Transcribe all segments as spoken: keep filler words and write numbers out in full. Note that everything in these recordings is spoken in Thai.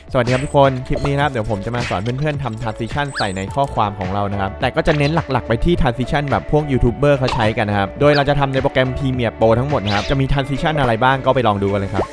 สวัสดีครับทุกคนคลิปนี้นะครับเดี๋ยวผมจะมาสอนเพื่อนๆทำ transition ใส่ในข้อความของเรานะครับแต่ก็จะเน้นหลักๆไปที่ transition แบบพวกยูทูบเบอร์เขาใช้กันนะครับโดยเราจะทำในโปรแกรม Premiere Pro ทั้งหมดนะครับจะมี transition อะไรบ้างก็ไปลองดูกันเลยครับ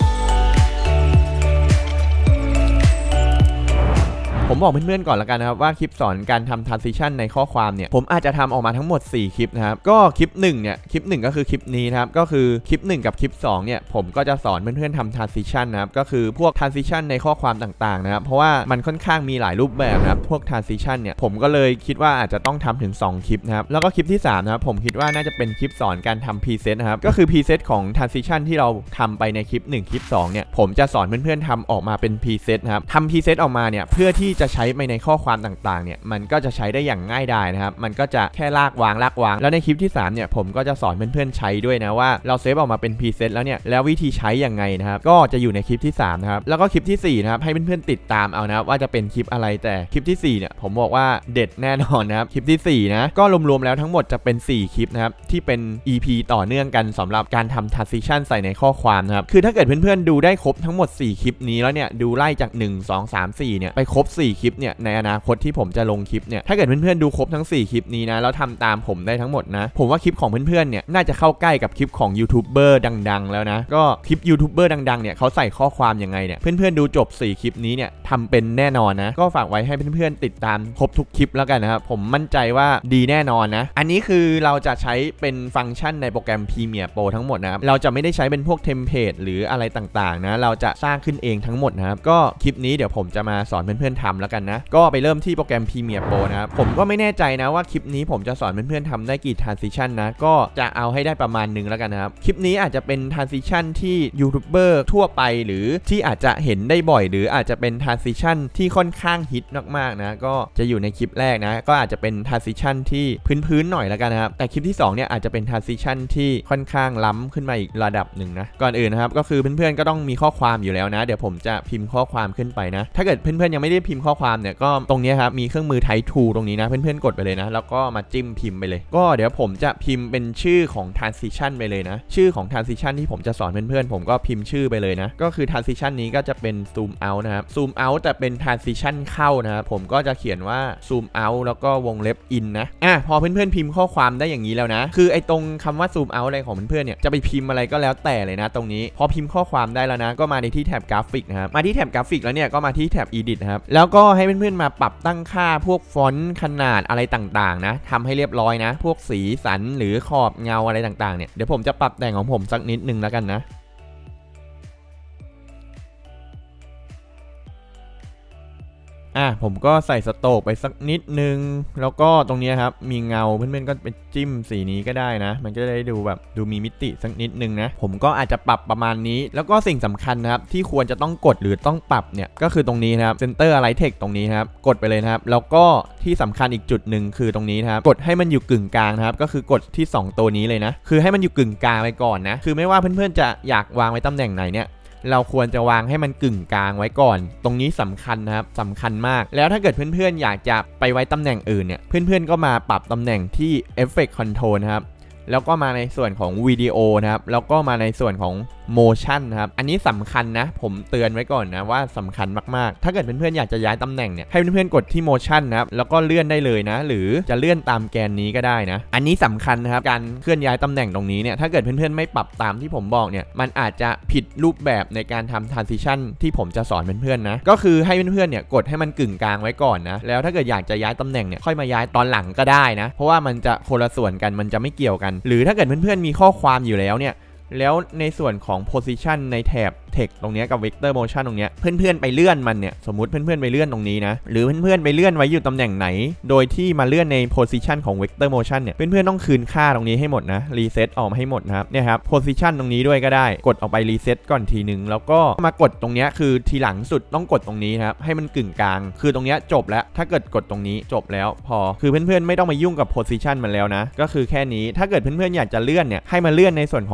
ผมบอกเพื่อนๆก่อนละกันนะครับว่าคลิปสอนการทำ transition ในข้อความเนี่ยผมอาจจะทำออกมาทั้งหมดสี่คลิปนะครับก็คลิปหนึ่งเนี่ยคลิปหนึ่งก็คือคลิปนี้นะครับก็คือคลิปหนึ่งกับคลิปสองเนี่ยผมก็จะสอนเพื่อนๆทำ transition นะครับก็คือพวก transition ในข้อความต่างๆนะครับเพราะว่ามันค่อนข้างมีหลายรูปแบบนะครับพวก transition เนี่ยผมก็เลยคิดว่าอาจจะต้องทำถึงสองคลิปนะครับแล้วก็คลิปที่สามนะครับผมคิดว่าน่าจะเป็นคลิปสอนการทำ preset นะครับก็คือ preset ของ transition ที่เราทำไปในคลิปหนึ่งคลิปสองเนี่ยผมจะสอนเพื่อนๆทำออกมาเป็น preset นะครับทำ preset ออกมาเนี่ยเพื่อที่จะใช้ไปในข้อความต่างๆเนี่ยมันก็จะใช้ได้อย่างง่ายดายนะครับมันก็จะแค่ลากวางลากวางแล้วในคลิปที่สามเนี่ยผมก็จะสอนเพื่อนๆใช้ด้วยนะว่าเราเซฟออกมาเป็น preset แล้วเนี่ยแล้ววิธีใช้ยังไงนะครับก็จะอยู่ในคลิปที่สามนะครับแล้วก็คลิปที่สี่นะครับให้เพื่อนๆติดตามเอานะครับว่าจะเป็นคลิปอะไรแต่คลิปที่สี่เนี่ยผมบอกว่าเด็ดแน่นอนนะครับคลิปที่สี่นะก็รวมๆแล้วทั้งหมดจะเป็นสี่คลิปนะครับที่เป็น อี พี ต่อเนื่องกันสำหรับการทำ transition ใส่ในข้อความนะครับคือถ้าเกิดเพื่อนๆดูได้ครบทั้งหมดสี่คลิปนี้แล้วเนี่ยดูไล่จากหนึ่ง สอง สาม สี่เนี่ยไปครบสี่คลิปเนี่ยในอนาคตที่ผมจะลงคลิปเนี่ยถ้าเกิดเพื่อนๆดูครบทั้งสี่คลิปนี้นะแล้วทำตามผมได้ทั้งหมดนะผมว่าคลิปของเพื่อนๆเนี่ยน่าจะเข้าใกล้กับคลิปของยูทูบเบอร์ดังๆแล้วนะก็คลิปยูทูบเบอร์ดังๆเนี่ยเขาใส่ข้อความยังไงเนี่ยเพื่อนๆดูจบสี่คลิปนี้เนี่ยทำเป็นแน่นอนนะก็ฝากไว้ให้เพื่อนๆติดตามครบทุกคลิปแล้วกันนะครับผมมั่นใจว่าดีแน่นอนนะอันนี้คือเราจะใช้เป็นฟังก์ชันในโปรแกรม Premiere Pro ทั้งหมดนะครับเราจะไม่ได้ใช้เป็นพวกเทมเพลตหรืออะไรต่างๆนะเราจะสร้างขึ้นเองทั้งหมดนะครับก็คลิปนี้เดี๋ยวผมจะมาสอนเพื่อนๆทำแล้วกันนะก็ไปเริ่มที่โปรแกรม Premiere Pro นะครับผมก็ไม่แน่ใจนะว่าคลิปนี้ผมจะสอนเพื่อนๆทำได้กี่ transition นะก็จะเอาให้ได้ประมาณนึงแล้วกันนะครับคลิปนี้อาจจะเป็น transition ที่ยูทูบเบอร์ทั่วไปหรือที่อาจจะเห็นได้บ่อยหรืออาจจะเป็น transition ที่ค่อนข้างฮิตมากๆนะก็จะอยู่ในคลิปแรกนะก็อาจจะเป็น transition ที่พื้นๆหน่อยแล้วกันนะครับแต่คลิปที่สองเนี่ยอาจจะเป็น transition ที่ค่อนข้างล้ำขึ้นมาอีกระดับหนึ่งนะก่อนอื่นนะครับก็คือเพื่อนๆก็ต้องมีข้อความอยู่แล้วนะเดี๋ยวผมจะพิมพ์ข้อความขึ้นไปนะถ้าเกิดเพื่อนๆยังไม่ได้พิมพ์ข้อความเนี่ยก็ตรงนี้ครับมีเครื่องมือ Type ทู ตรงนี้นะเพื่อนๆกดไปเลยนะแล้วก็มาจิ้มพิมพ์ไปเลยก็เดี๋ยวผมจะพิมพ์เป็นชื่อของ transition ไปเลยนะชื่อของ transition ที่ผมจะสอนเพื่อนๆผมก็พิมพ์ชื่อไปเลยนะก็คือ transition นี้ก็จะเป็น zoom out นะครับ zoom out แต่เป็น transition เข้านะครับผมก็จะเขียนว่า zoom out แล้วก็วงเล็บ in นะอ่ะพอเพื่อนๆพิมพ์ข้อความได้อย่างนี้แล้วนะคือไอ้ตรงคำว่า zoom out อะไรของเพื่อนๆเนี่ยจะไปพิมพ์อะไรก็แล้วแต่เลยนะตรงนี้พอพิมพ์ข้อความได้แล้วนะก็มาในที่แท็บกราฟิกนะครับมาที่แท็บกราฟิกแล้วเนี่ยก็มาที่แท็บ edit นะครับแล้วก็ให้เพื่อนๆมาปรับตั้งค่าพวกฟอนต์ขนาดอะไรต่างๆนะทำให้เรียบร้อยนะพวกสีสันหรือขอบเงาอะไรต่างๆเนี่ยเดี๋ยวผมจะปรับแต่งของผมสักนิดนึงแล้วกันนะอ่ะผมก็ใส่สโตกไปสักนิดนึงแล้วก็ตรงนี้ครับมีเงาเพื่อนๆก็ไปจิ้มสีนี้ก็ได้นะมันก็ได้ดูแบบดูมีมิติสักนิดนึงนะผมก็อาจจะปรับประมาณนี้แล้วก็สิ่งสำคัญนะครับที่ควรจะต้องกดหรือต้องปรับเนี่ยก็คือตรงนี้นะครับ Center Align Text ตรงนี้ครับกดไปเลยนะครับแล้วก็ที่สำคัญอีกจุดหนึ่งคือตรงนี้นะครับกดให้มันอยู่กึ่งกลางนะครับก็คือกดที่สองตัวนี้เลยนะคือให้มันอยู่กึ่งกลางไปก่อนนะคือไม่ว่าเพื่อนๆจะอยากวางไว้ตำแหน่งไหนเนี่ยเราควรจะวางให้มันกึ่งกลางไว้ก่อนตรงนี้สำคัญนะครับสำคัญมากแล้วถ้าเกิดเพื่อนๆอยากจะไปไว้ตำแหน่งอื่นเนี่ยเพื่อนๆก็มาปรับตำแหน่งที่ Effect Control นะครับแล้วก็มาในส่วนของวิดีโอนะครับแล้วก็มาในส่วนของ motion นะครับอันนี้สำคัญนะผมเตือนไว้ก่อนนะว่าสำคัญมากๆถ้าเกิดเพื่อนๆอยากจะย้ายตำแหน่งเนี่ยให้เพื่อนๆกดที่ motion นะครับแล้วก็เลื่อนได้เลยนะหรือจะเลื่อนตามแกนนี้ก็ได้นะอันนี้สำคัญนะครับการเคลื่อนย้ายตำแหน่งตรงนี้เนี่ยถ้าเกิดเพื่อนๆไม่ปรับตามที่ผมบอกเนี่ยมันอาจจะผิดรูปแบบในการทำ transition ที่ผมจะสอนเพื่อนๆนะก็คือให้เพื่อนๆเนี่ยกดให้มันกึ่งกลางไว้ก่อนนะแล้วถ้าเกิดอยากจะย้ายตำแหน่งเนี่ยค่อยมาย้ายตอนหลังก็ได้นะเพราะว่ามันจะคนละส่วนกันมันจะไม่เกี่ยวกันหรือถ้าเกิดเพื่อนๆมีข้อความอยู่แล้วเนี่ยแล้วในส่วนของ position ในแถบ text ตรงนี้กับ vector motion ตรงนี้เพื่อนๆไปเลื่อนมันเนี่ยสมมุติเพื่อนๆไปเลื่อนตรงนี้นะหรือเพื่อนๆไปเลื่อนไว้อยู่ตำแหน่งไหนโดยที่มาเลื่อนใน position ของ vector motion เนี่ยเพื่อนๆต้องคืนค่าตรงนี้ให้หมดนะ reset ออกมาให้หมดนะครับเนี่ยครับ position ตรงนี้ด้วยก็ได้กดออกไป reset ก่อนทีนึงแล้วก็มากดตรงนี้คือทีหลังสุดต้องกดตรงนี้ครับให้มันกึ่งกลางคือตรงนี้จบแล้วถ้าเกิดกดตรงนี้จบแล้วพอคือเพื่อนๆไม่ต้องมายุ่งกับ position มันแล้วนะก็คือแค่นี้ถ้าเกิดเพื่อนๆอยากจะเลื่อนเนี่ยให้มาเลื่อนในส่วนของวิดีโอ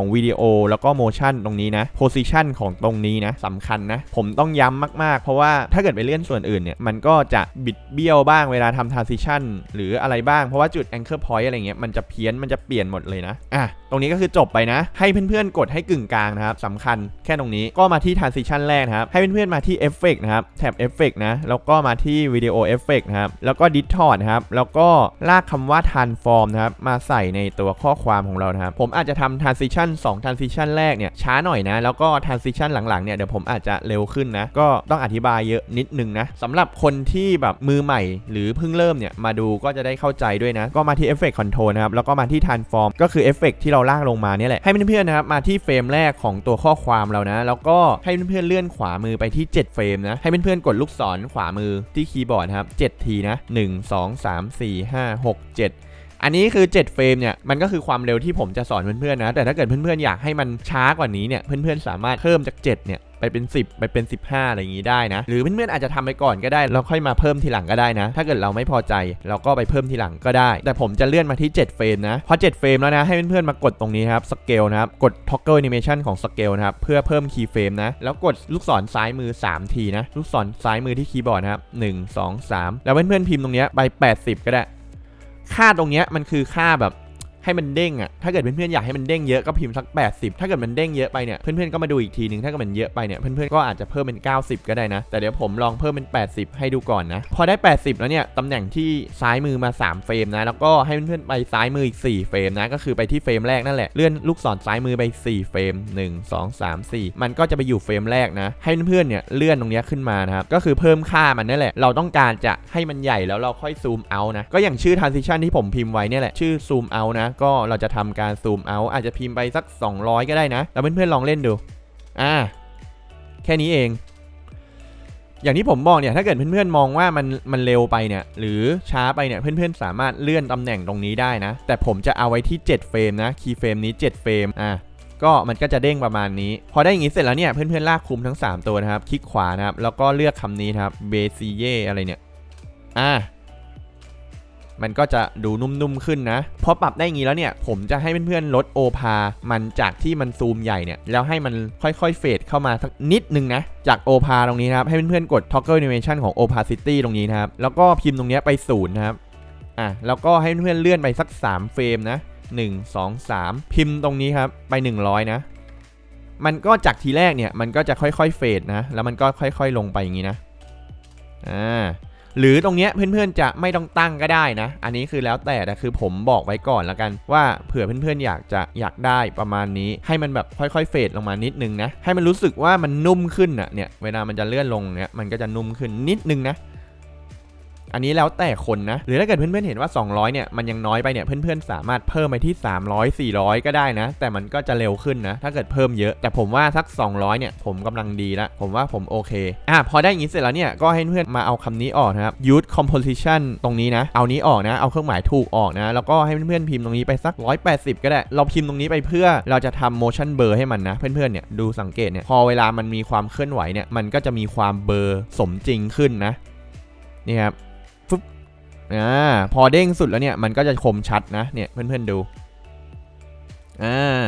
โอแล้วก็ motion ตรงนี้นะ position ของตรงนี้นะสำคัญนะผมต้องย้ำมากๆเพราะว่าถ้าเกิดไปเลื่อนส่วนอื่นเนี่ยมันก็จะบิดเบี้ยวบ้างเวลาทำ transition หรืออะไรบ้างเพราะว่าจุด anchor point อะไรเงี้ยมันจะเพี้ยนมันจะเปลี่ยนหมดเลยนะอ่ะตรงนี้ก็คือจบไปนะให้เพื่อนๆกดให้กึ่งกลางนะครับสำคัญแค่ตรงนี้ก็มาที่ transition แรกนะครับให้เพื่อนๆมาที่ effect นะครับแท็บ effect นะแล้วก็มาที่ video effect นะครับแล้วก็ distort นะครับแล้วก็ลากคำว่า transform นะครับมาใส่ในตัวข้อความของเรานะครับผมอาจจะทำ transition สอง transition แรกเนี่ยช้าหน่อยนะแล้วก็ transition หลังๆเนี่ยเดี๋ยวผมอาจจะเร็วขึ้นนะก็ต้องอธิบายเยอะนิดนึงนะสำหรับคนที่แบบมือใหม่หรือเพิ่งเริ่มเนี่ยมาดูก็จะได้เข้าใจด้วยนะก็มาที่ effect control นะครับแล้วก็มาที่ transform ก็คือ effect ที่เราลากลงมาเนี่ยแหละให้เพื่อนๆนะครับมาที่เฟรมแรกของตัวข้อความเรานะแล้วก็ให้เพื่อนๆเลื่อนขวามือไปที่เจ็ดเฟรมนะให้เพื่อนๆกดลูกศรขวามือที่คีย์บอร์ดครับเจ็ดทีนะหนึ่ง สอง สาม สี่ ห้า หก เจ็ดอันนี้คือเจ็ดเฟรมเนี่ยมันก็คือความเร็วที่ผมจะสอนเพื่อนๆนะแต่ถ้าเกิดเพื่อนๆอยากให้มันช้ากว่านี้เนี่ยเพื่อนๆสามารถเพิ่มจากเจ็ดเนี่ยไปเป็นสิบไปเป็นสิบห้าอะไรอย่างนี้ได้นะหรือเพื่อนๆอาจจะทำไปก่อนก็ได้แล้วค่อยมาเพิ่มทีหลังก็ได้นะถ้าเกิดเราไม่พอใจเราก็ไปเพิ่มทีหลังก็ได้แต่ผมจะเลื่อนมาที่เจ็ดเฟรมนะพอเจ็ดเฟรมแล้วนะให้เพื่อนๆมากดตรงนี้ครับสเกลนะครับกด toggle animation ของสเกลนะครับเพื่อเพิ่ม key frame นะแล้วกดลูกศรซ้ายมือสามทีนะลูกศรซ้ายมือที่คีย์บอร์ดนะครับหนึ่ง สอง สามแล้วเพื่อนๆพิมพ์ตรงนี้ไปแปดสิบก็ได้ค่าตรงนี้มันคือค่าแบบให้มันเด้งอ่ะถ้าเกิดเพื่อนๆอยากให้มันเด้งเยอะก็พิมพ์สักแปดสิบถ้าเกิดมันเด้งเยอะไปเนี่ยเพื่อนๆก็มาดูอีกทีนึงถ้าเกิดมันเยอะไปเนี่ยเพื่อนๆก็อาจจะเพิ่มเป็นเก้าสิบก็ได้นะแต่เดี๋ยวผมลองเพิ่มเป็นแปดสิบให้ดูก่อนนะพอได้แปดสิบแล้วเนี่ยตำแหน่งที่ซ้ายมือมาสามเฟรมนะแล้วก็ให้เพื่อนๆไปซ้ายมืออีกสี่เฟรมนะก็คือไปที่เฟรมแรกนั่นแหละเลื่อนลูกศรซ้ายมือไปสี่เฟรมหนึ่ง สอง สาม สี่มันก็จะไปอยู่เฟรมแรกนะให้เพื่อนๆเนี่ยเลื่อนตรงนี้ขึ้นมานะครับก็คือเพิ่มค่ามันนั่นแหละเราต้องการจะให้มันใหญ่แล้วเราค่อยซูมเอานะก็อย่างชื่อ transition ที่ผมพิมพ์ไว้เนี่ยแหละชื่อซูมเอานะก็เราจะทำการซูมเอาอาจจะพิมพ์ไปสักสองร้อยก็ได้นะแล้วเพื่อนๆลองเล่นดูอ่าแค่นี้เองอย่างที่ผมบอกเนี่ยถ้าเกิดเพื่อนๆมองว่ามันมันเร็วไปเนี่ยหรือช้าไปเนี่ยเพื่อนๆสามารถเลื่อนตำแหน่งตรงนี้ได้นะแต่ผมจะเอาไว้ที่เจ็ดเฟรมนะคีย์เฟรมนี้เจ็ดเฟรมอ่ะก็มันก็จะเด้งประมาณนี้พอได้อย่างนี้เสร็จแล้วเนี่ยเพื่อนๆลากคุมทั้งสามตัวนะครับคลิกขวานะครับแล้วก็เลือกคำนี้ครับเบซิเย่อะไรเนี่ยอ่ะมันก็จะดูนุ่มๆขึ้นนะพอปรับได้อย่างนี้แล้วเนี่ยผมจะให้เพื่อนๆลดโอพามันจากที่มันซูมใหญ่เนี่ยแล้วให้มันค่อยๆเฟดเข้ามาสักนิดนึงนะจากโอพาตรงนี้นะครับให้เพื่อนๆกด toggle animation ของ opacity ตรงนี้นะครับแล้วก็พิมพ์ตรงนี้ไปศูนย์นะครับอ่ะแล้วก็ให้เพื่อนๆเลื่อนไปสักสามเฟรมนะหนึ่ง สอง สามพิมพ์ตรงนี้ครับไปหนึ่งร้อยนะมันก็จากทีแรกเนี่ยมันก็จะค่อยๆเฟดนะแล้วมันก็ค่อยๆลงไปอย่างนี้นะอ่าหรือตรงเนี้ยเพื่อนๆจะไม่ต้องตั้งก็ได้นะอันนี้คือแล้วแต่แต่คือผมบอกไว้ก่อนแล้วกันว่าเผื่อเพื่อนๆอยากจะอยากได้ประมาณนี้ให้มันแบบค่อยๆเฟดลงมานิดนึงนะให้มันรู้สึกว่ามันนุ่มขึ้นอ่ะเนี่ยเวลามันจะเลื่อนลงเนี่ยมันก็จะนุ่มขึ้นนิดนึงนะอันนี้แล้วแต่คนนะหรือถ้าเกิดเพื่อนๆเห็นว่าสองร้อยเนี่ยมันยังน้อยไปเนี่ยเพื่อนๆสามารถเพิ่มไปที่สามร้อย สี่ร้อยก็ได้นะแต่มันก็จะเร็วขึ้นนะถ้าเกิดเพิ่มเยอะแต่ผมว่าสักสองร้อยเนี่ยผมกำลังดีละผมว่าผมโอเคอ่ะพอได้อย่างนี้เสร็จแล้วเนี่ยก็ให้เพื่อนมาเอาคำนี้ออกนะครับ use composition ตรงนี้นะเอานี้ออกนะเอาเครื่องหมายถูกออกนะแล้วก็ให้เพื่อนๆพิมพ์ตรงนี้ไปสักหนึ่งร้อยแปดสิบก็ได้เราพิมพ์ตรงนี้ไปเพื่อเราจะทำ motion blur ให้มันนะเพื่อนๆเนี่ยดูสังเกตเนี่ยพอเวลามันมีความเคลื่อนไหวเนี่ยมันก็จะมีความเบลอสมจริงขึ้นนะนี่ครับอ่าพอเด้งสุดแล้วเนี่ยมันก็จะคมชัดนะเนี่ยเพื่อนๆดูอ่า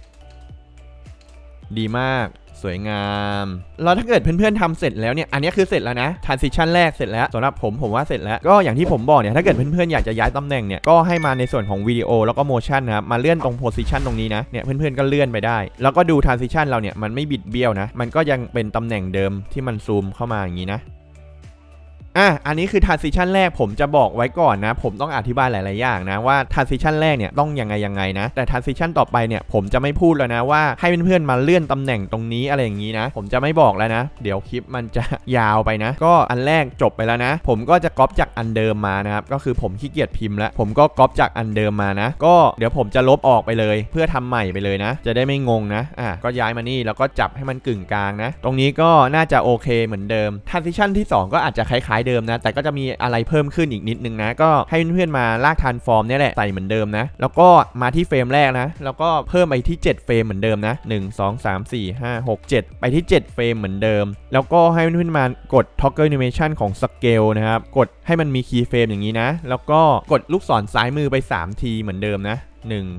ดีมากสวยงามแล้วถ้าเกิดเพื่อนๆทำเสร็จแล้วเนี่ยอันนี้คือเสร็จแล้วนะ transition แรกเสร็จแล้วสำหรับผมผมว่าเสร็จแล้วก็อย่างที่ผมบอกเนี่ยถ้าเกิดเพื่อนๆอยากจะย้ายตำแหน่งเนี่ยก็ให้มาในส่วนของวิดีโอแล้วก็ motion นะครับมาเลื่อนตรง position ตรงนี้นะเนี่ยเพื่อนๆก็เลื่อนไปได้แล้วก็ดู transition เราเนี่ยมันไม่บิดเบี้ยวนะมันก็ยังเป็นตำแหน่งเดิมที่มันซูมเข้ามาอย่างนี้นะอ่ะอันนี้คือ transition แรกผมจะบอกไว้ก่อนนะผมต้องอธิบายหลายๆอย่างนะว่า transition แรกเนี่ยต้องยังไงยังไงนะแต่ transition ต่อไปเนี่ยผมจะไม่พูดแล้วนะว่าให้เพื่อนๆมาเลื่อนตำแหน่งตรงนี้อะไรอย่างนี้นะผมจะไม่บอกแล้วนะเดี๋ยวคลิปมันจะยาวไปนะก็อันแรกจบไปแล้วนะผมก็จะก๊อปจากอันเดิมมานะครับก็คือผมขี้เกียจพิมพ์แล้วผมก็ก๊อปจากอันเดิมมานะก็เดี๋ยวผมจะลบออกไปเลยเพื่อทำใหม่ไปเลยนะจะได้ไม่งงนะอ่ะก็ย้ายมานี่แล้วก็จับให้มันกึ่งกลางนะตรงนี้ก็น่าจะโอเคเหมือนเดิม transition ที่สองก็อาจจะคล้ายๆเดิมนะแต่ก็จะมีอะไรเพิ่มขึ้นอีกนิดนึงนะก็ให้เพื่อนๆมาลาก transform เนี่ยแหละใส่เหมือนเดิมนะแล้วก็มาที่เฟรมแรกนะแล้วก็เพิ่มไปที่เจ็ดเฟรมเหมือนเดิมนะหนึ่ง สอง สาม สี่ ห้า หก เจ็ดไปที่เจ็ดเฟรมเหมือนเดิมแล้วก็ให้เพื่อนๆมากด toggle animation ของ scale นะครับกดให้มันมี key frame อย่างนี้นะแล้วก็กดลูกศรซ้ายมือไปสามทีเหมือนเดิมนะหนึ่ง ส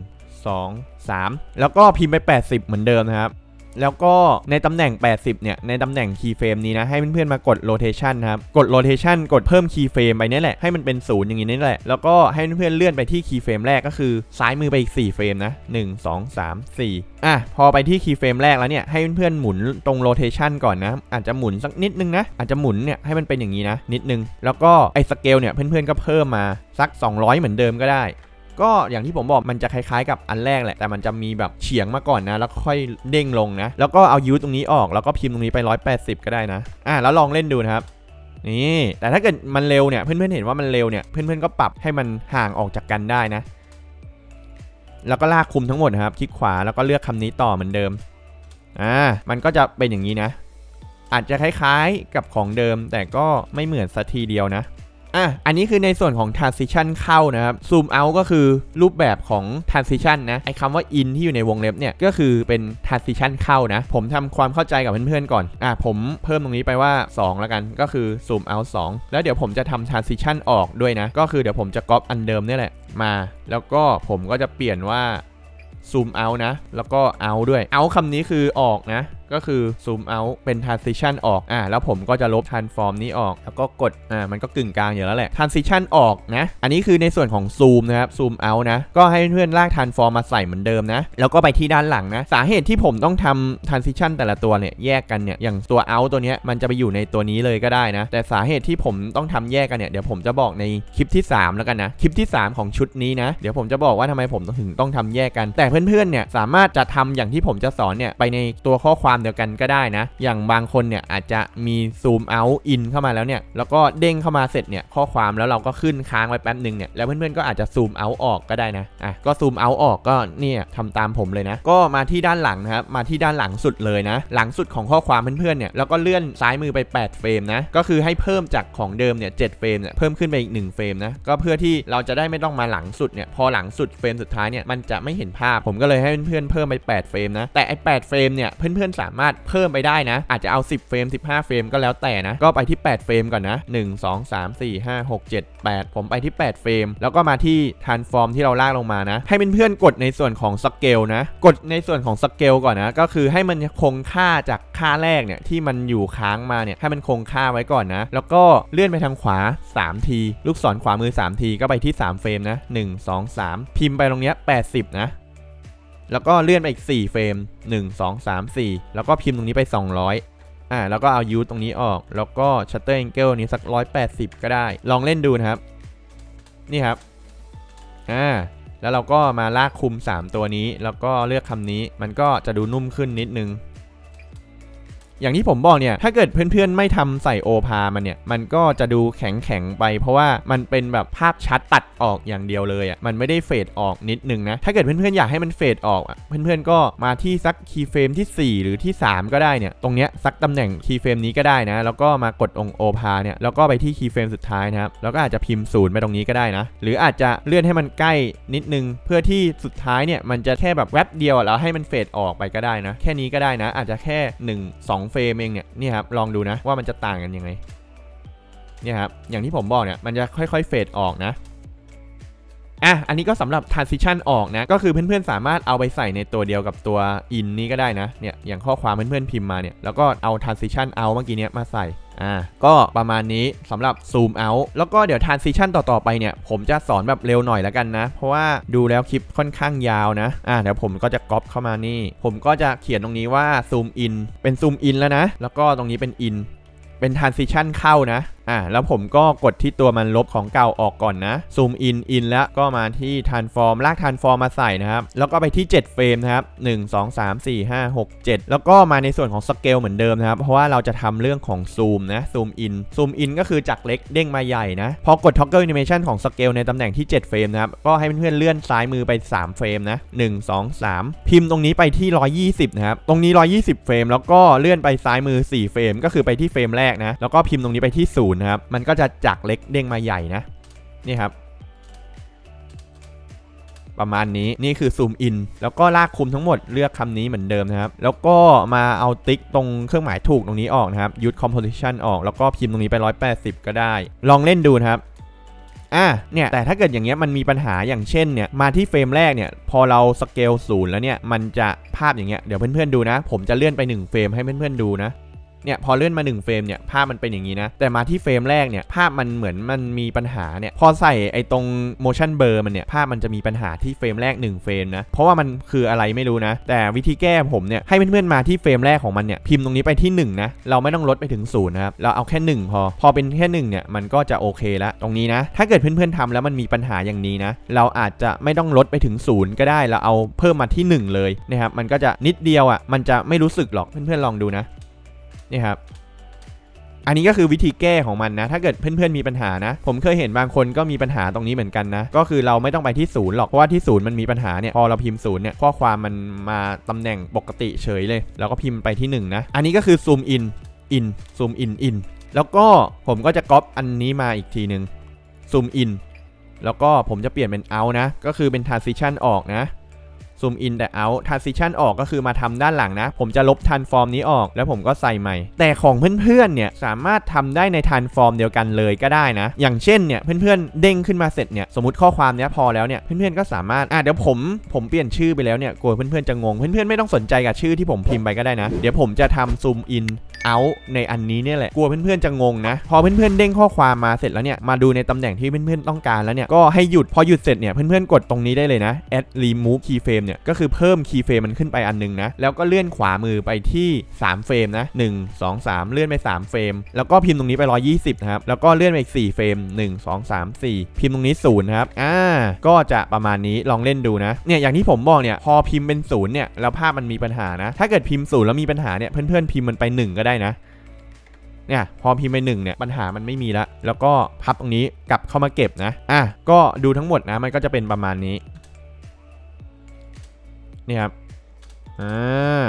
สอง สามแล้วก็พิมพ์ไปแปดสิบเหมือนเดิมนะครับแล้วก็ในตำแหน่งแปดสิบเนี่ยในตำแหน่งคีย์เฟรมนี้นะให้เพื่อนๆมากด rotation นะครับกด rotation กดเพิ่มคีย์เฟรมไปนี่แหละให้มันเป็นศูนย์อย่างนี้นี่แหละแล้วก็ให้เพื่อนๆเลื่อนไปที่คีย์เฟรมแรกก็คือซ้ายมือไปอีกสี่เฟรมนะหนึ่ง สอง สาม สี่อ่ะพอไปที่คีย์เฟรมแรกแล้วเนี่ยให้เพื่อนๆหมุนตรง rotation ก่อนนะอาจจะหมุนสักนิดนึงนะอาจจะหมุนเนี่ยให้มันเป็นอย่างนี้นะนิดนึงแล้วก็ไอ้สเกลเนี่ยเพื่อนๆก็เพิ่มมาสักสองร้อยเหมือนเดิมก็ได้ก็อย่างที่ผมบอกมันจะคล้ายๆกับอันแรกแหละแต่มันจะมีแบบเฉียงมาก่อนนะแล้วค่อยเด้งลงนะแล้วก็เอายูตรงนี้ออกแล้วก็พิมพ์ตรงนี้ไปหนึ่งร้อยแปดสิบก็ได้นะอ่ะแล้วลองเล่นดูนะครับนี่แต่ถ้าเกิดมันเร็วเนี่ยเพื่อนๆเห็นว่ามันเร็วเนี่ยเพื่อนๆก็ปรับให้มันห่างออกจากกันได้นะแล้วก็ลากคุมทั้งหมดนะครับคลิกขวาแล้วก็เลือกคำนี้ต่อเหมือนเดิมอ่ามันก็จะเป็นอย่างนี้นะอาจจะคล้ายๆกับของเดิมแต่ก็ไม่เหมือนสักทีเดียวนะอ่ะอันนี้คือในส่วนของ transition เข้านะครับ zoom out ก็คือรูปแบบของ transition นะไอ้คำว่า in ที่อยู่ในวงเล็บเนี่ยก็คือเป็น transition เข้านะผมทำความเข้าใจกับเพื่อนๆก่อนอ่ะผมเพิ่มตรงนี้ไปว่าสองแล้วกันก็คือ zoom out สองแล้วเดี๋ยวผมจะทำ transition ออกด้วยนะก็คือเดี๋ยวผมจะ copy อันเดิมนี่แหละมาแล้วก็ผมก็จะเปลี่ยนว่า zoom out นะแล้วก็ out ด้วย out คำนี้คือออกนะก็คือ zoom out เป็น transition ออกอ่าแล้วผมก็จะลบ transform นี้ออกแล้วก็กดอ่ามันก็กึ่งกลางอยู่แล้วแหละ transition ออกนะอันนี้คือในส่วนของ zoom นะครับ zoom out นะก็ให้เพื่อนๆลาก transform มาใส่เหมือนเดิมนะแล้วก็ไปที่ด้านหลังนะสาเหตุที่ผมต้องทำ transition แต่ละตัวเนี่ยแยกกันเนี่ยอย่างตัว out ตัวเนี้ยมันจะไปอยู่ในตัวนี้เลยก็ได้นะแต่สาเหตุที่ผมต้องทำแยกกันเนี่ยเดี๋ยวผมจะบอกในคลิปที่สามแล้วกันนะคลิปที่สามของชุดนี้นะเดี๋ยวผมจะบอกว่าทำไมผมถึงต้องทำแยกกันแต่เพื่อนๆเนี่ยสามารถจะทำอย่างที่ผมจะสอนเนี่ยไปในตัวข้อความเดียวกันก็ได้นะอย่างบางคนเนี่ยอาจจะมีซูมเอาท์อินเข้ามาแล้วเนี่ยแล้วก็เด้งเข้ามาเสร็จเนี่ยข้อความแล้วเราก็ขึ้นค้างไว้แป๊บนึงเนี่ยแล้วเพื่อนๆก็อาจจะซูมเอาท์ออกก็ได้นะอ่ะก็ซูมเอาท์ออกก็เนี่ยทำตามผมเลยนะก็มาที่ด้านหลังนะครับมาที่ด้านหลังสุดเลยนะหลังสุดของข้อความเพื่อนๆเนี่ยแล้วก็เลื่อนซ้ายมือไปแปดเฟรมนะก็คือให้เพิ่มจากของเดิมเนี่ยเจ็ดเฟรมเนี่ยเพิ่มขึ้นไปอีกหนึ่งเฟรมนะก็เพื่อที่เราจะได้ไม่ต้องมาหลังสุดเนี่ยพอหลังสุดเฟรมสุดท้ายเนี่ยมันจะไม่เห็นภาพผมก็เลยให้เพื่อนๆเพิ่มไปแปดเฟรมนะแต่ไอ้แปดเฟรมเนี่ยเพื่อนๆสามารถเพิ่มไปได้นะอาจจะเอาสิบเฟรมสิบห้าเฟรมก็แล้วแต่นะก็ไปที่แปดเฟรมก่อนนะหนึ่ง สอง สาม สี่ ห้า หก เจ็ด แปดผมไปที่แปดเฟรมแล้วก็มาที่ transform ที่เราลากลงมานะให้เพื่อนๆกดในส่วนของสเกลนะกดในส่วนของสเกลก่อนนะก็คือให้มันคงค่าจากค่าแรกเนี่ยที่มันอยู่ค้างมาเนี่ยให้มันคงค่าไว้ก่อนนะแล้วก็เลื่อนไปทางขวาสามทีลูกศรขวามือสามทีก็ไปที่สามเฟรมนะหนึ่ง สอง สามพิมพ์ไปตรงเนี้ยแปดสิบนะแล้วก็เลื่อนไปอีกสี่เฟรมหนึ่ง สอง สาม สี่แล้วก็พิมพ์ตรงนี้ไปสองร้อยอ่าแล้วก็เอา U ตรงนี้ออกแล้วก็ Shutter Angle นี้สักหนึ่งร้อยแปดสิบก็ได้ลองเล่นดูนะครับนี่ครับอ่าแล้วเราก็มาลากคุมสามตัวนี้แล้วก็เลือกคำนี้มันก็จะดูนุ่มขึ้นนิดนึงอย่างที่ผมบอกเนี่ยถ้าเกิดเพื่อนๆไม่ทำใส่โอพามันเนี่ยมันก็จะดูแข็งๆไปเพราะว่ามันเป็นแบบภาพชัดตัดออกอย่างเดียวเลยอ่ะมันไม่ได้เฟดออกนิดนึงนะถ้าเกิดเพื่อนๆอยากให้มันเฟดออกอ่ะเพื่อนๆก็มาที่สักคีย์เฟรมที่สี่หรือที่สามก็ได้เนี่ยตรงเนี้ยสักตำแหน่งคีย์เฟรมนี้ก็ได้นะแล้วก็มากดองโอพาเนี่ยแล้วก็ไปที่คีย์เฟรมสุดท้ายนะครับแล้วก็อาจจะพิมพ์ศูนย์ไปตรงนี้ก็ได้นะหรืออาจจะเลื่อนให้มันใกล้นิดนึงเพื่อที่สุดท้ายเนี่ยมันจะแค่แบบแวบเดียวแล้วให้มันเฟดออกไปก็ได้นะแค่นี้ก็ได้นะอาจจะแค่หนึ่ง สองเฟรมเองเนี่ยนี่ครับลองดูนะว่ามันจะต่างกันยังไงเนี่ยครับอย่างที่ผมบอกเนี่ยมันจะค่อยๆเฟดออกนะอ่ะอันนี้ก็สำหรับ transition ออกนะก็คือเพื่อนๆสามารถเอาไปใส่ในตัวเดียวกับตัว in นี้ก็ได้นะเนี่ยอย่างข้อความเพื่อนๆพิมพ์มาเนี่ยแล้วก็เอา transition out เมื่อกี้เนี้ยมาใส่อ่าก็ประมาณนี้สำหรับ zoom out แล้วก็เดี๋ยว transition ต่อๆไปเนี่ยผมจะสอนแบบเร็วหน่อยแล้วกันนะเพราะว่าดูแล้วคลิปค่อนข้างยาวนะอ่าเดี๋ยวผมก็จะก๊อปเข้ามานี่ผมก็จะเขียนตรงนี้ว่า zoom in เป็น zoom in แล้วนะแล้วก็ตรงนี้เป็น in เป็น transition เข้านะอ่าแล้วผมก็กดที่ตัวมันลบของเก่าออกก่อนนะซูมอินอินแล้วก็มาที่ transform ลาก transform มาใส่นะครับแล้วก็ไปที่เจ็ดเฟรมนะครับหนึ่ง สอง สาม สี่ ห้า หก เจ็ดแล้วก็มาในส่วนของสเกลเหมือนเดิมนะครับเพราะว่าเราจะทำเรื่องของซูมนะซูมอินซูมอินก็คือจากเล็กเด้งมาใหญ่นะพอกด toggle animation ของสเกลในตำแหน่งที่เจ็ดเฟรมนะครับก็ให้เพื่อนๆเลื่อนซ้ายมือไปสามเฟรมนะหนึ่ง สอง สามพิมพ์ตรงนี้ไปที่หนึ่งร้อยยี่สิบนะครับตรงนี้หนึ่งร้อยยี่สิบเฟรมแล้วก็เลื่อนไปซ้ายมือสี่เฟรมก็คือไปที่เฟรมแรกนะแล้วก็พิมพ์ตรงนี้ไปที่ศูนย์นะครับมันก็จะจากเล็กเด้งมาใหญ่นะนี่ครับประมาณนี้นี่คือซูมอินแล้วก็ลากคุมทั้งหมดเลือกคำนี้เหมือนเดิมนะครับแล้วก็มาเอาติ๊กตรงเครื่องหมายถูกตรงนี้ออกนะครับ Use Composition ออกแล้วก็พิมพ์ตรงนี้ไปหนึ่งร้อยแปดสิบก็ได้ลองเล่นดูนะครับอ่ะเนี่ยแต่ถ้าเกิดอย่างเงี้ยมันมีปัญหาอย่างเช่นเนี่ยมาที่เฟรมแรกเนี่ยพอเราสเกลศูนย์แล้วเนี่ยมันจะภาพอย่างเงี้ยเดี๋ยวเพื่อนๆดูนะผมจะเลื่อนไปหนึ่งเฟรมให้เพื่อนๆดูนะเนี่ยพอเลื่อนมาหนึ่งเฟรมเนี่ยภาพมันเป็นอย่างนี้นะแต่มาที่เฟรมแรกเนี่ยภาพมันเหมือนมันมีปัญหาเนี่ยพอใส่ไอ้ตรง motion blur มันเนี่ยภาพมันจะมีปัญหาที่เฟรมแรกหนึ่งเฟรมนะเพราะว่ามันคืออะไรไม่รู้นะแต่วิธีแก้ผมเนี่ยให้เพื่อนๆมาที่เฟรมแรกของมันเนี่ยพิมพ์ตรงนี้ไปที่หนึ่งนะเราไม่ต้องลดไปถึงศูนย์นะครับเราเอาแค่หนึ่งพอพอเป็นแค่หนึ่งเนี่ยมันก็จะโอเคแล้วตรงนี้นะถ้าเกิดเพื่อนๆทำแล้วมันมีปัญหาอย่างนี้นะเราอาจจะไม่ต้องลดไปถึงศูนย์ก็ได้เราเอาเพิ่มมาที่หนึ่งเลยนะครับมันก็จะนิดเดียวอ่ะมันจะไม่รู้สึกหรอกเพื่อนๆลองดูนะนี่ครับอันนี้ก็คือวิธีแก้ของมันนะถ้าเกิดเพื่อนๆมีปัญหานะผมเคยเห็นบางคนก็มีปัญหาตรงนี้เหมือนกันนะก็คือเราไม่ต้องไปที่ศูนย์หรอกเพราะว่าที่ศูนย์มันมีปัญหาเนี่ยพอเราพิมพ์ศูนย์เนี่ยข้อความมันมาตำแหน่งปกติเฉยเลยเราก็พิมพ์ไปที่หนึ่งนะอันนี้ก็คือซูมอินอินซูมอินอินแล้วก็ผมก็จะก๊อปอันนี้มาอีกทีหนึ่งซูมอินแล้วก็ผมจะเปลี่ยนเป็นเอาท์นะก็คือเป็น transition ออกนะซูมอินแต่ out transition ออกก็คือมาทำด้านหลังนะผมจะลบ transform นี้ออกแล้วผมก็ใส่ใหม่แต่ของเพื่อนๆเนี่ยสามารถทำได้ใน transform เดียวกันเลยก็ได้นะอย่างเช่นเนี่ยเพื่อนๆเด้งขึ้นมาเสร็จเนี่ยสมมติข้อความเนี้ยพอแล้วเนี่ยเพื่อนๆก็สามารถอ่ะเดี๋ยวผมผมเปลี่ยนชื่อไปแล้วเนี่ยกลัวเพื่อนๆจะงงเพื่อนๆไม่ต้องสนใจกับชื่อที่ผมพิมพ์ไปก็ได้นะเดี๋ยวผมจะทำซูมอินout ในอันนี้เนี่ยแหละกลัวเพื่อนๆจะงงนะพอเพื่อนๆเด้งข้อความมาเสร็จแล้วเนี่ยมาดูในตำแหน่งที่เพื่อนๆต้องการแล้วเนี่ยก็ให้หยุดพอหยุดเสร็จเนี่ยเพื่อนๆกดตรงนี้ได้เลยนะ add remove keyframe เนี่ยก็คือเพิ่ม keyframe มันขึ้นไปอันนึงนะแล้วก็เลื่อนขวามือไปที่สามเฟรมนะหนึ่ง สอง สามเลื่อนไปสามเฟรมแล้วก็พิมพ์ตรงนี้ไปหนึ่งร้อยยี่สิบนะครับแล้วก็เลื่อนไปอีกสี่เฟรมหนึ่ง สอง สาม สี่พิมพ์ตรงนี้ศูนย์ครับอ่าก็จะประมาณนี้ลองเล่นดูนะเนี่ยอย่างที่ผมบอกเนี่ยพอพิมพ์เป็นศูนย์เนี่ยแล้วภาพมันมีปัญหานะถ้าเกิดพิมพ์ศูนย์แล้วมีปัญหาเนี่ยเพื่อนๆพิมพ์มันไปหนึ่งก็ได้นะเนี่ยพอพิมพ์ไปหนึ่งเนี่ยปัญหามันไม่มีละแล้วก็พับตรงนี้กลับเข้ามาเก็บนะอ่ะก็ดูทั้งหมดนะมันก็จะเป็นประมาณนี้นี่ครับอ่า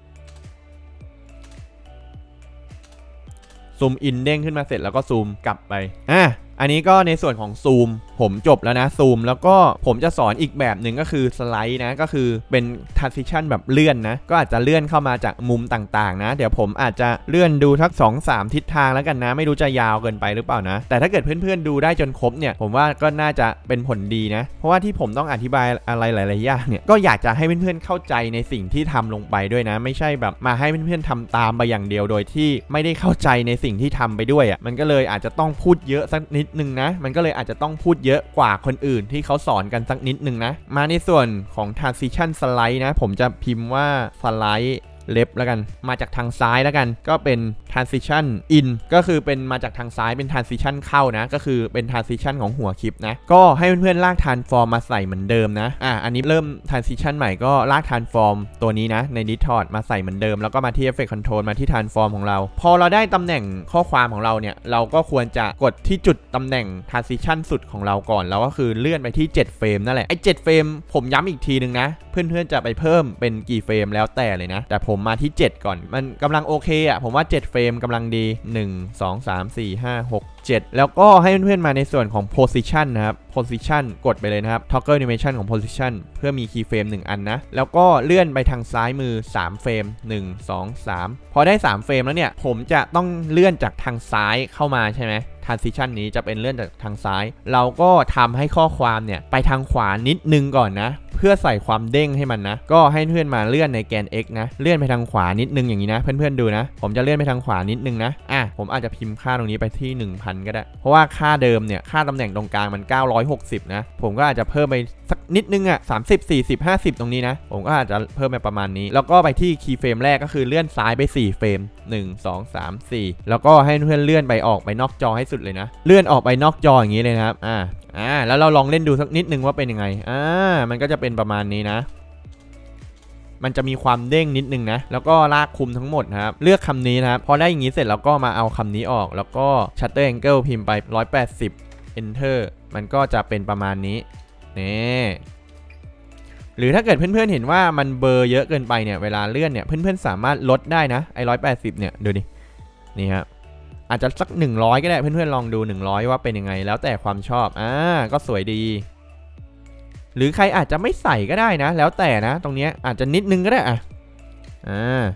ซูมอินเด้งขึ้นมาเสร็จแล้วก็ซูมกลับไปอ่ะอันนี้ก็ในส่วนของซูมผมจบแล้วนะซูมแล้วก็ผมจะสอนอีกแบบหนึ่งก็คือสไลด์นะก็คือเป็น transition แบบเลื่อนนะก็อาจจะเลื่อนเข้ามาจากมุมต่างๆนะเดี๋ยวผมอาจจะเลื่อนดูทัก สอง สาม ทิศทางแล้วกันนะไม่รู้จะยาวเกินไปหรือเปล่านะแต่ถ้าเกิดเพื่อนๆดูได้จนครบเนี่ยผมว่าก็น่าจะเป็นผลดีนะเพราะว่าที่ผมต้องอธิบายอะไรหลายๆอย่างเนี่ยก็อยากจะให้เพื่อนๆเข้าใจในสิ่งที่ทำลงไปด้วยนะไม่ใช่แบบมาให้เพื่อนๆทำตามไปอย่างเดียวโดยที่ไม่ได้เข้าใจในสิ่งที่ทำไปด้วยอ่ะมันก็เลยอาจจะต้องพูดเยอะสักนิดนึงนะมันก็เลยอาจจะต้องพูดเยอะกว่าคนอื่นที่เขาสอนกันสักนิดนึงนะมาในส่วนของ transition slide นะผมจะพิมพ์ว่า slide เล็บแล้วกันมาจากทางซ้ายแล้วกันก็เป็น transition in ก็คือเป็นมาจากทางซ้ายเป็น transition เข้านะก็คือเป็น transition ของหัวคลิปนะก็ให้เพื่อนๆลาก transform มาใส่เหมือนเดิมนะอ่ะอันนี้เริ่ม transition ใหม่ก็ลาก transform ตัวนี้นะใน distort มาใส่เหมือนเดิมแล้วก็มาที่ effect control มาที่ transform ของเราพอเราได้ตำแหน่งข้อความของเราเนี่ยเราก็ควรจะกดที่จุดตำแหน่ง transition สุดของเราก่อนแล้วก็คือเลื่อนไปที่เจ็ดเฟรมนั่นแหละไอ้เจ็ดเฟรมผมย้ำอีกทีนึงนะเพื่อนๆจะไปเพิ่มเป็นกี่เฟรมแล้วแต่เลยนะแต่ผมมาที่เจ็ดก่อนมันกำลังโอเคอ่ะผมว่าเจ็ดเฟรมกำลังดีหนึ่ง สอง สาม สี่ ห้า หก เจ็ดแล้วก็ให้เพื่อนๆมาในส่วนของ position นะครับ position กดไปเลยนะครับ toggle animation ของ position เพื่อมี keyframe หนึ่งอันนะแล้วก็เลื่อนไปทางซ้ายมือสามเฟรมหนึ่ง สอง สามพอได้สามเฟรมแล้วเนี่ยผมจะต้องเลื่อนจากทางซ้ายเข้ามาใช่ไหม transition นี้จะเป็นเลื่อนจากทางซ้ายเราก็ทำให้ข้อความเนี่ยไปทางขวานิดนึงก่อนนะเพื่อใส่ความเด้งให้มันนะก็ให้เพื่อนมาเลื่อนในแกน x นะเลื่อนไปทางขวานิดนึงอย่างนี้นะเพื่อนๆดูนะผมจะเลื่อนไปทางขวานิดนึงนะอ่ะผมอาจจะพิมพ์ค่าตรงนี้ไปที่ หนึ่งพัน ก็ได้เพราะว่าค่าเดิมเนี่ยค่าตำแหน่งตรงกลางมันเก้าร้อยหกสิบนะผมก็อาจจะเพิ่มไปสักนิดนึงอ่ะสามสิบ สี่สิบ ห้าสิบตรงนี้นะผมก็อาจจะเพิ่มไปประมาณนี้แล้วก็ไปที่คีย์เฟรมแรกก็คือเลื่อนซ้ายไปสี่เฟรมหนึ่ง สอง สาม สี่แล้วก็ให้เพื่อนเลื่อนไปออกไปนอกจอให้สุดเลยนะเลื่อนออกไปนอกจออย่างนี้เลยนะครับอ่าอ่าแล้วเราลองเล่นดูสักนิดนึงว่าเป็นยังไงอ่ามันก็จะเป็นประมาณนี้นะมันจะมีความเด้งนิดนึงนะแล้วก็ลากคุมทั้งหมดนะครับเลือกคำนี้นะครับพอได้อย่างนี้เสร็จแล้วก็มาเอาคำนี้ออกแล้วก็ shutter angle พิมพ์ไปหนึ่งร้อยแปดสิบ enter มันก็จะเป็นประมาณนี้นี่หรือถ้าเกิดเพื่อนๆเห็นว่ามันเบลอเยอะเกินไปเนี่ยเวลาเลื่อนเนี่ยเพื่อนๆสามารถลดได้นะไอ้หนึ่งร้อยแปดสิบเนี่ยดูดินี่ครับอาจจะสักหนึ่งร้อยก็ได้เพื่อนๆลองดูหนึ่งร้อยว่าเป็นยังไงแล้วแต่ความชอบอ่าก็สวยดีหรือใครอาจจะไม่ใส่ก็ได้นะแล้วแต่นะตรงนี้อาจจะนิดนึงก็ได้อ่ะอ่า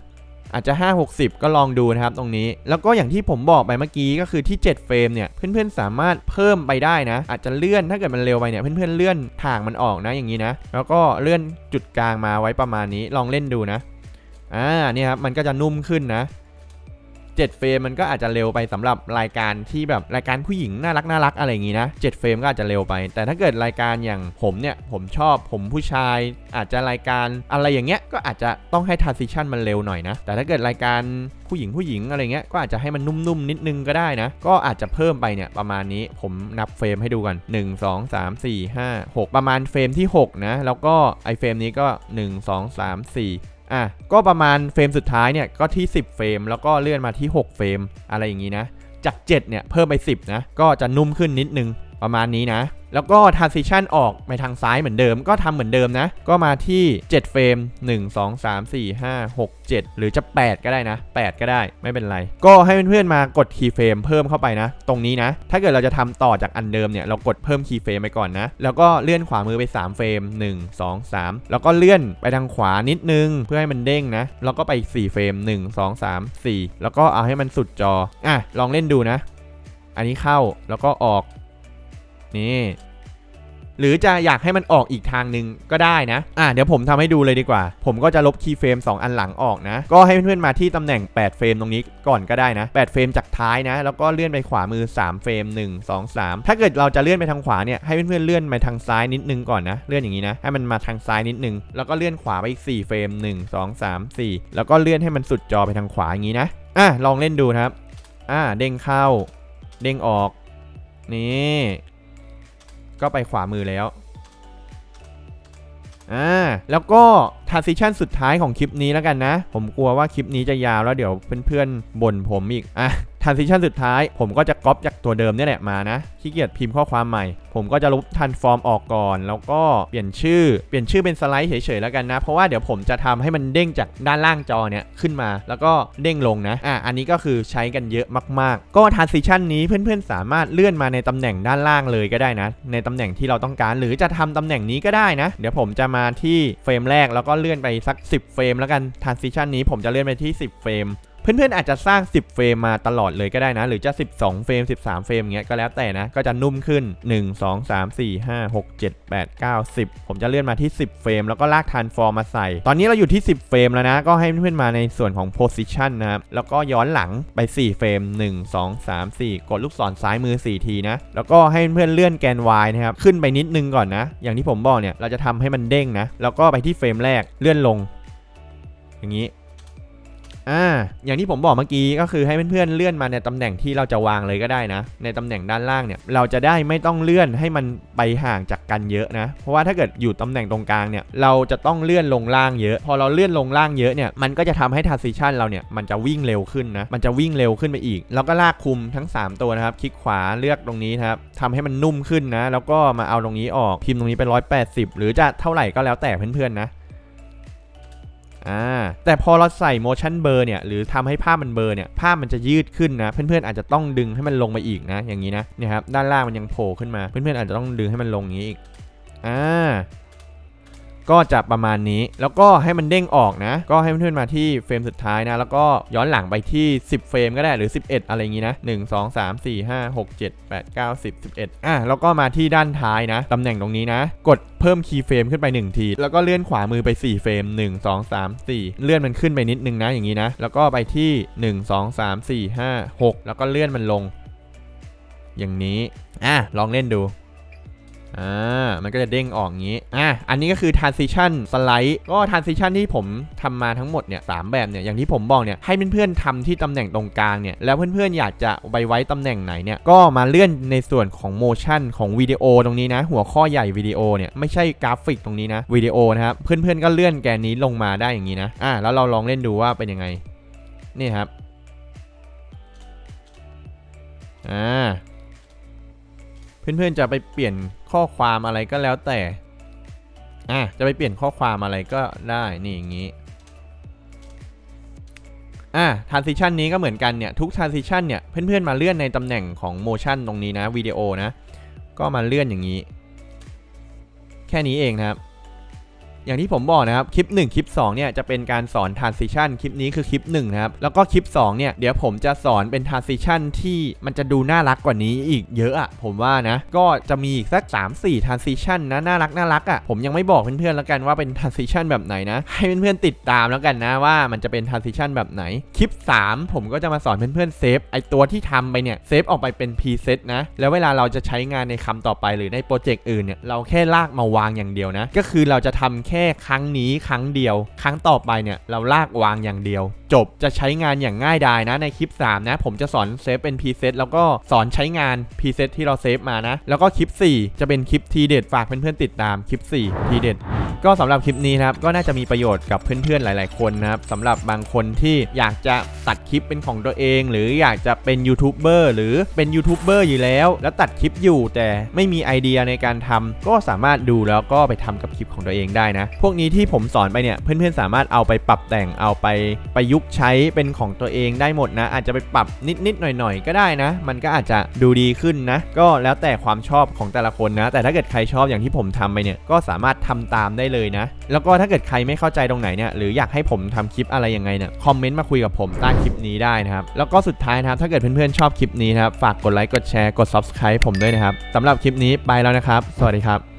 อาจจะห้า หกสิบก็ลองดูนะครับตรงนี้แล้วก็อย่างที่ผมบอกไปเมื่อกี้ก็คือที่เจ็ดเฟรมเนี่ยเพื่อนๆสามารถเพิ่มไปได้นะอาจจะเลื่อนถ้าเกิดมันเร็วไปเนี่ยเพื่อนๆเลื่อนทางมันออกนะอย่างนี้นะแล้วก็เลื่อนจุดกลางมาไว้ประมาณนี้ลองเล่นดูนะอ่านี่ครับมันก็จะนุ่มขึ้นนะเจ็ดเฟรมมันก็อาจจะเร็วไปสำหรับรายการที่แบบรายการผู้หญิงน่ารักน่ารักอะไรอย่างงี้นะเจ็ดเฟรมก็อาจจะเร็วไปแต่ถ้าเกิดรายการอย่างผมเนี่ยผมชอบผมผู้ชายอาจจะรายการอะไรอย่างเงี้ยก็อาจจะต้องให้ transition มันเร็วหน่อยนะแต่ถ้าเกิดรายการผู้หญิงผู้หญิงอะไรเงี้ยก็อาจจะให้มันนุ่มๆนิดนึงก็ได้นะก็อาจจะเพิ่มไปเนี่ยประมาณนี้ผมนับเฟรมให้ดูกันหนึ่ง สอง สาม สี่ ห้า หกประมาณเฟรมที่หกนะแล้วก็ไอเฟรมนี้ก็หนึ่ง สอง สาม สี่อ่ะก็ประมาณเฟรมสุดท้ายเนี่ยก็ที่สิบเฟรมแล้วก็เลื่อนมาที่หกเฟรมอะไรอย่างนี้นะจากเจ็ดเนี่ยเพิ่มไปสิบนะก็จะนุ่มขึ้นนิดนึงประมาณนี้นะแล้วก็ transition ออกไปทางซ้ายเหมือนเดิมก็ทำเหมือนเดิมนะก็มาที่เจ็ดเฟรมหนึ่ง สอง สาม สี่ ห้า หก เจ็ดหรือจะแปดก็ได้นะแปดก็ได้ไม่เป็นไรก็ให้เพื่อนๆมากดคีย์เฟรมเพิ่มเข้าไปนะตรงนี้นะถ้าเกิดเราจะทำต่อจากอันเดิมเนี่ยเรากดเพิ่มคีย์เฟรมไปก่อนนะแล้วก็เลื่อนขวามือไปสามเฟรมหนึ่ง สอง สามแล้วก็เลื่อนไปทางขวานิดนึงเพื่อให้มันเด้งนะแล้วก็ไปอีกสี่เฟรมหนึ่ง สอง สาม สี่แล้วก็เอาให้มันสุดจออ่ะลองเล่นดูนะอันนี้เข้าแล้วก็ออกนี่หรือจะอยากให้มันออกอีกทางหนึ่งก็ได้นะอ่ะเดี๋ยวผมทำให้ดูเลยดีกว่าผมก็จะลบคีย์เฟรมสองอันหลังออกนะก็ให้เพื่อนๆมาที่ตำแหน่งแปดเฟรมตรงนี้ก่อนก็ได้นะแปดเฟรมจากท้ายนะแล้วก็เลื่อนไปขวามือสามเฟรมหนึ่ง สอง สามถ้าเกิดเราจะเลื่อนไปทางขวาเนี่ยให้เพื่อนๆเลื่อนไปทางซ้ายนิดนึงก่อนนะเลื่อนอย่างนี้นะให้มันมาทางซ้ายนิดนึงแล้วก็เลื่อนขวาไปอีกสี่เฟรมหนึ่ง สอง สาม สี่แล้วก็เลื่อนให้มันสุดจอไปทางขวาอย่างนี้นะอ่ะลองเล่นดูนะครับอ่ะเด้งเข้าเด้งออกนี่ก็ไปขวามือแล้วอ่าแล้วก็ transition สุดท้ายของคลิปนี้แล้วกันนะผมกลัวว่าคลิปนี้จะยาวแล้วเดี๋ยวเพื่อนๆบ่นผมอีกอ่ะ transition สุดท้ายผมก็จะก๊อปจากตัวเดิมนี่แหละมานะขี้เกียจพิมพ์ข้อความใหม่ผมก็จะลบ transform ออกก่อนแล้วก็เปลี่ยนชื่อเปลี่ยนชื่อเป็นสไลด์เฉยๆแล้วกันนะเพราะว่าเดี๋ยวผมจะทำให้มันเด้งจากด้านล่างจอเนี่ยขึ้นมาแล้วก็เด้งลงนะอ่ะอันนี้ก็คือใช้กันเยอะมากๆก็ transition นี้เพื่อนๆสามารถเลื่อนมาในตำแหน่งด้านล่างเลยก็ได้นะในตำแหน่งที่เราต้องการหรือจะทำตำแหน่งนี้ก็ได้นะเดี๋ยวผมจะมาที่เฟรมแรกแล้วก็เลื่อนไปสักสิบเฟรมแล้วกัน transition นี้ผมจะเลื่อนไปที่สิบเฟรมเพื่อนๆอาจจะสร้างสิบเฟรมมาตลอดเลยก็ได้นะหรือจะสิบสองเฟรมสิบสามเฟรมเงี้ยก็แล้วแต่นะก็จะนุ่มขึ้นหนึ่ง สอง สาม สี่ ห้า หก เจ็ด แปด เก้า สิบผมจะเลื่อนมาที่สิบเฟรมแล้วก็ลาก transform มาใส่ตอนนี้เราอยู่ที่สิบเฟรมแล้วนะก็ให้เพื่อนๆมาในส่วนของ position นะครับแล้วก็ย้อนหลังไปสี่เฟรมหนึ่ง สอง สาม สี่กดลูกศรซ้ายมือสี่ทีนะแล้วก็ให้เพื่อนๆเลื่อนแกน Y นะครับขึ้นไปนิดนึงก่อนนะอย่างที่ผมบอกเนี่ยเราจะทำให้มันเด้งนะแล้วก็ไปที่เฟรมแรกเลื่อนลงอย่างนี้อ่าอย่างที่ผมบอกเมื่อกี้ก็คือให้เพื่อนๆเลื่อนมาในตำแหน่งที่เราจะวางเลยก็ได้นะในตำแหน่งด้านล่างเนี่ยเราจะได้ไม่ต้องเลื่อนให้มันไปห่างจากกันเยอะนะเพราะว่าถ้าเกิดอยู่ตำแหน่งตรงกลางเนี่ยเราจะต้องเลื่อนลงล่างเยอะพอเราเลื่อนลงล่างเยอะเนี่ยมันก็จะทำให้ transition เราเนี่ยมันจะวิ่งเร็วขึ้นนะมันจะวิ่งเร็วขึ้นไปอีกแล้วก็ลากคุมทั้งสามตัวนะครับคลิกขวาเลือกตรงนี้ครับทำให้มันนุ่มขึ้นนะแล้วก็มาเอาตรงนี้ออกพิมพ์ตรงนี้ไปหนึ่งร้อยแปดสิบหรือจะเท่าไหร่ก็แล้วแต่เพื่อนๆนะอ่าแต่พอเราใส่ motion blur เนี่ยหรือทำให้ภาพมันเบลอเนี่ยภาพมันจะยืดขึ้นนะเพื่อนๆอาจจะต้องดึงให้มันลงมาอีกนะอย่างนี้นะเนี่ยครับด้านล่างมันยังโผล่ขึ้นมาเพื่อนๆอาจจะต้องดึงให้มันลงอย่างนี้อีกอ่าก็จะประมาณนี้แล้วก็ให้มันเด้งออกนะก็ให้เพื่อนๆมาที่เฟรมสุดท้ายนะแล้วก็ย้อนหลังไปที่สิบเฟรมก็ได้หรือสิบเอ็ดอะไรอย่างนี้นะหนึ่ง สอง สาม สี่ ห้า หก เจ็ด แปด เก้า สิบ สิบเอ็ดอ่ะแล้วก็มาที่ด้านท้ายนะตำแหน่งตรงนี้นะกดเพิ่มคีย์เฟรมขึ้นไปหนึ่งทีแล้วก็เลื่อนขวามือไปสี่เฟรมหนึ่ง สอง สาม สี่เลื่อนมันขึ้นไปนิดนึงนะอย่างนี้นะแล้วก็ไปที่หนึ่ง สอง สาม สี่ ห้า หกแล้วก็เลื่อนมันลงอย่างนี้อ่ะลองเล่นดูอ่ามันก็จะเด้งออกงี้อ่ะอันนี้ก็คือ transition สไลด์ก็ transition ที่ผมทำมาทั้งหมดเนี่ยสามแบบเนี่ยอย่างที่ผมบอกเนี่ยให้เพื่อนๆทำที่ตำแหน่งตรงกลางเนี่ยแล้วเพื่อนๆอยากจะไปไว้ตำแหน่งไหนเนี่ยก็มาเลื่อนในส่วนของ motion ของวิดีโอตรงนี้นะหัวข้อใหญ่วิดีโอเนี่ยไม่ใช่กราฟิกตรงนี้นะวิดีโอนะครับเพื่อนๆก็เลื่อนแกนนี้ลงมาได้อย่างนี้นะอ่ะแล้วเราลองเล่นดูว่าเป็นยังไงนี่ครับอ่าเพื่อนๆจะไปเปลี่ยนข้อความอะไรก็แล้วแต่อ่ะจะไปเปลี่ยนข้อความอะไรก็ได้นี่อย่างนี้อ่ะ transition นี้ก็เหมือนกันเนี่ยทุก transition เนี่ยเพื่อนๆมาเลื่อนในตำแหน่งของ motion ตรงนี้นะวิดีโอนะก็มาเลื่อนอย่างนี้แค่นี้เองนะครับอย่างที่ผมบอกนะครับคลิปหนึ่งคลิปสองเนี่ยจะเป็นการสอน transition คลิปนี้คือคลิปหนึ่งนะครับแล้วก็คลิปสองเนี่ยเดี๋ยวผมจะสอนเป็น transition ที่มันจะดูน่ารักกว่านี้อีกเยอะอะผมว่านะก็จะมีอีกสัก สามสี่ transition นะน่ารักน่ารักอะผมยังไม่บอกเพื่อนๆแล้วกันว่าเป็น transition แบบไหนนะให้เพื่อนๆติดตามแล้วกันนะว่ามันจะเป็น transition แบบไหนคลิปสามผมก็จะมาสอนเพื่อนๆเซฟไอตัวที่ทำไปเนี่ยเซฟออกไปเป็น preset นะแล้วเวลาเราจะใช้งานในคำต่อไปหรือในโปรเจกต์อื่นเนี่ยเราแค่ลากมาวางอย่างเดียวนะก็คือเราจะทำแค่ครั้งนี้ครั้งเดียวครั้งต่อไปเนี่ยเราลากวางอย่างเดียวจบจะใช้งานอย่างง่ายดายนะในคลิปสามนะผมจะสอนเซฟเป็น preset แล้วก็สอนใช้งาน preset ที่เราเซฟมานะแล้วก็คลิปสี่จะเป็นคลิปทีเด็ดฝากเพื่อนๆติดตามคลิปสี่ทีเด็ดก็สำหรับคลิปนี้นะครับก็น่าจะมีประโยชน์กับเพื่อนๆหลายๆคนนะครับสำหรับบางคนที่อยากจะตัดคลิปเป็นของตัวเองหรืออยากจะเป็นยูทูบเบอร์หรือเป็นยูทูบเบอร์อยู่แล้วแล้วตัดคลิปอยู่แต่ไม่มีไอเดียในการทำก็สามารถดูแล้วก็ไปทำกับคลิปของตัวเองได้นะพวกนี้ที่ผมสอนไปเนี่ยเพื่อนๆสามารถเอาไปปรับแต่งเอาไปประยุกต์ใช้เป็นของตัวเองได้หมดนะอาจจะไปปรับนิดๆหน่อยๆก็ได้นะมันก็อาจจะดูดีขึ้นนะก็แล้วแต่ความชอบของแต่ละคนนะแต่ถ้าเกิดใครชอบอย่างที่ผมทำไปเนี่ยก็สามารถทำตามได้เลยนะแล้วก็ถ้าเกิดใครไม่เข้าใจตรงไหนเนี่ยหรืออยากให้ผมทำคลิปอะไรยังไงเนี่ยคอมเมนต์มาคุยกับผมใต้คลิปนี้ได้นะครับแล้วก็สุดท้ายนะครับถ้าเกิดเพื่อนๆชอบคลิปนี้นะครับฝากกดไลค์กดแชร์กด ซับสไครบ์ ผมด้วยนะครับสำหรับคลิปนี้ไปแล้วนะครับสวัสดีครับ